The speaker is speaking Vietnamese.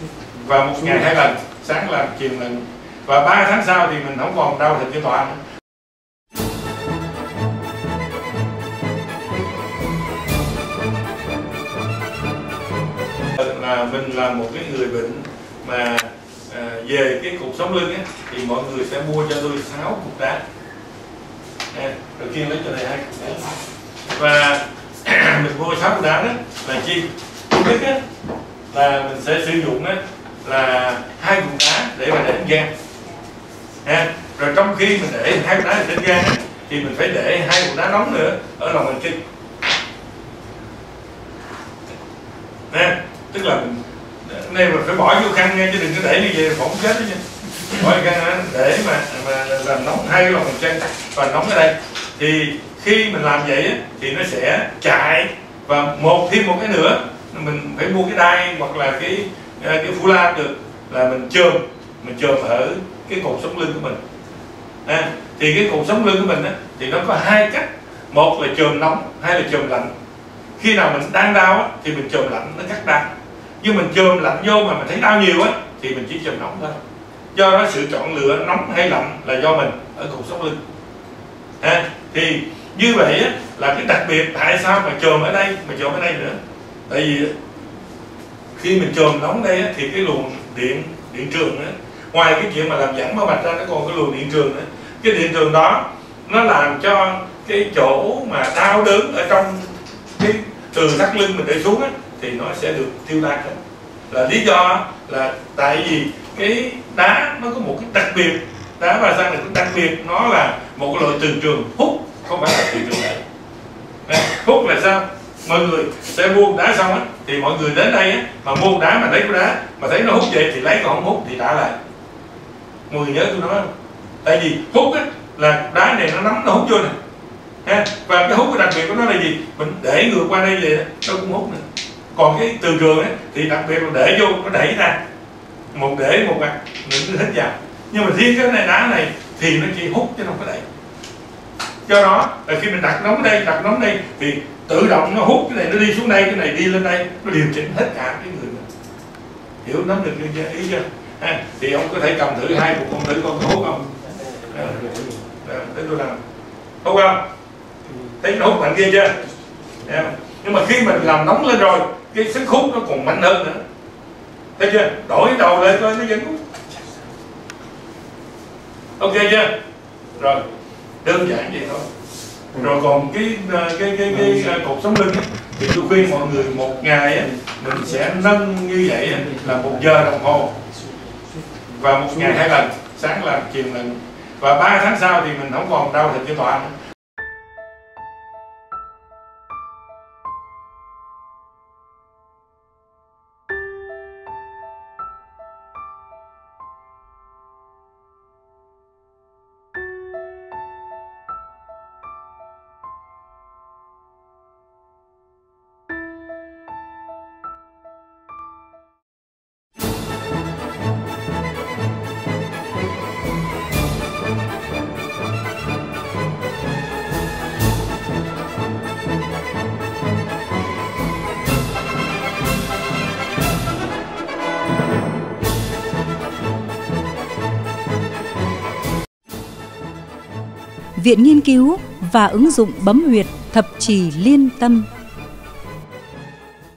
và một ngày 2 lần, sáng làm chiều lần, và 3 tháng sau thì mình không còn đau thịt trên tọa nữa. Là mình là một cái người bệnh mà về cái cột sống lưng á, thì mọi người sẽ mua cho tôi 6 cục đá. Đầu tiên lấy cho này 2 cục đá, và mình mua 6 cục đá đó là chi? Thứ nhất á, là mình sẽ sử dụng á, là 2 cục đá để mà để gan. Rồi trong khi mình để 2 cục đá trên gan á, thì mình phải để 2 cục đá nóng nữa ở lòng bàn chân. Tức là mình này mình phải bỏ vô khăn nghe, chứ đừng có để như vậy phỏng chết đó nha. Bỏ vô khăn để mà làm nóng 2 cái lòng bàn chân và nóng ở đây. Thì khi mình làm vậy á, thì nó sẽ chạy, và thêm một cái nữa mình phải mua cái đai hoặc là cái phù la được, là mình chườm ở cái cột sống lưng của mình. Thì cái cột sống lưng của mình á, thì nó có 2 cách, một là chườm nóng, 2 là chườm lạnh. Khi nào mình đang đau á, thì mình chườm lạnh nó cắt đau, nhưng mình chườm lạnh vô mà mình thấy đau nhiều á thì mình chỉ chườm nóng thôi. Do đó sự chọn lựa nóng hay lạnh là do mình ở cột sống lưng. Thì như vậy á, là cái đặc biệt tại sao mà chườm ở đây mà chườm ở đây nữa. Tại vì khi mình chườm nóng đây á, thì cái luồng điện trường á, ngoài cái chuyện mà làm giãn máu mạch ra, nó còn cái luồng điện trường nữa. Cái điện trường đó nó làm cho cái chỗ mà đau đớn ở trong cái từ thắt lưng mình để xuống á, thì nó sẽ được tiêu tan hết. Là lý do là tại vì cái đá nó có một cái đặc biệt, đá và xăng này có đặc biệt, nó là một cái loại từ trường hút, không phải là từ trường đẩy. Hút là sao? Mọi người sẽ mua đá xong á, thì mọi người đến đây á, mà mua đá mà lấy cái đá mà thấy nó hút vậy thì lấy, còn không hút thì trả lại. Mọi người nhớ tôi nói không? Tại vì hút á, là đá này nó nắm, nó hút vô nè. Và cái hút cái đặc biệt của nó là gì? Mình để ngược qua đây vậy đó, nó cũng hút nữa. Còn cái từ trường ấy, thì đặc biệt là để vô, nó đẩy ra. Một để một mặt, mình cứ hít vào. Nhưng mà riêng cái này đá này thì nó chỉ hút chứ không có đẩy. Do đó là khi mình đặt nóng đây thì tự động nó hút, cái này nó đi xuống đây, cái này đi lên đây, nó điều chỉnh hết cả cái người mình. Hiểu nắm được ý chưa? Thì ông có thể cầm thử 2 cục, ông thử con có hút không? Thấy tôi làm hút không? Thấy nó hút mạnh kia chưa? Nhưng mà khi mình làm nóng lên rồi, cái sức hút nó còn mạnh hơn nữa. Thấy chưa? Đổi đầu lên coi nó vẫn hút. Ok chưa? Rồi, đơn giản vậy thôi. Rồi còn cái cột sống lưng ấy, thì tôi khuyên mọi người một ngày ấy, mình sẽ nâng như vậy ấy, là 1 giờ đồng hồ, và một ngày 2 lần, sáng làm chiều lần, và 3 tháng sau thì mình không còn đau thịt trên tọa nữa. Viện Nghiên cứu và ứng dụng bấm huyệt Thập Trì Liên Tâm